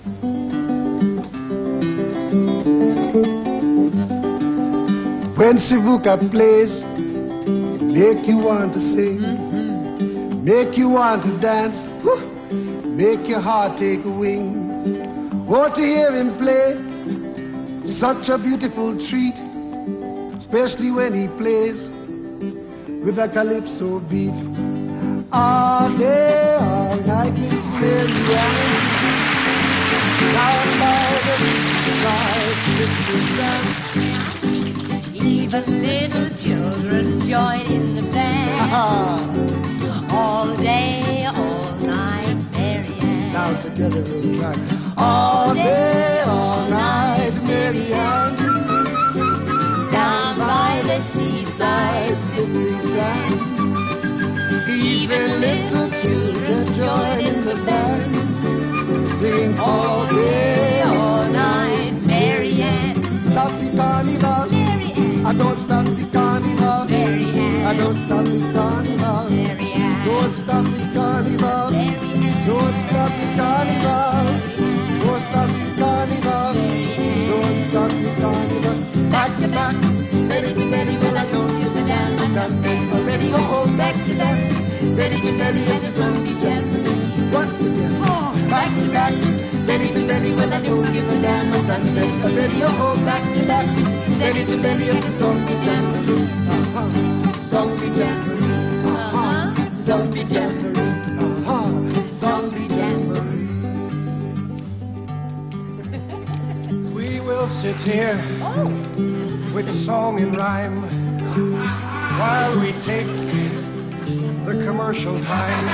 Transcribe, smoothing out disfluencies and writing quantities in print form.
When Sivuka plays, make you want to sing, make you want to dance, make your heart take a wing. Oh, to hear him play, such a beautiful treat, especially when he plays with a calypso beat. All day, all night, Miss Marianne, down by the beachside, dance. Even little children join in the band. All day, all night, Marianne. Now together we'll try. All day, all night, Marianne. Down by the seaside, sipping sand. even little children join in the band. Singing All day, all night, Marianne. Stop the carnival. Marianne. I don't stop the carnival. Marianne. I don't stop the carnival. Marianne. Don't stop the carnival. Marianne. Don't stop the carnival. Don't stop the carnival. Don't stop the carnival. Back to back, belly to belly, well I know you the dance and done already. Oh, back to back, belly to belly, and the song began for me. Once again. Back to back, belly to belly, well I know you the dance and done already. Oh, back to back, belly to belly, and the song began for me. Song began for me. Song began for me. Song began for me. We will sit here with song and rhyme while we take the commercial time.